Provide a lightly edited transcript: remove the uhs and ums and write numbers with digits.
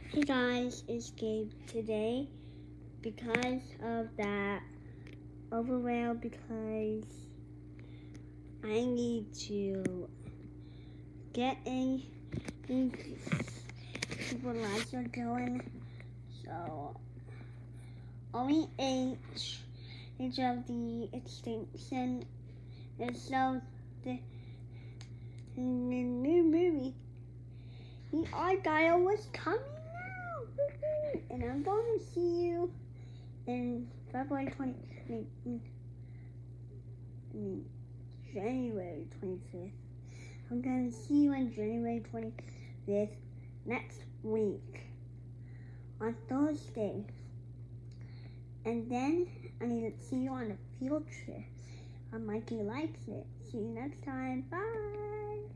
Hey guys, it's Gabe today because of that overwhelm because I need to get a people lives are going. So only age of the extinction is so the new movie. The Argyle was coming out, and I'm going to see you in January 25th. I'm going to see you on January 25th next week on Thursday. And then I need to see you on a field trip on Mikey Likes It. See you next time. Bye.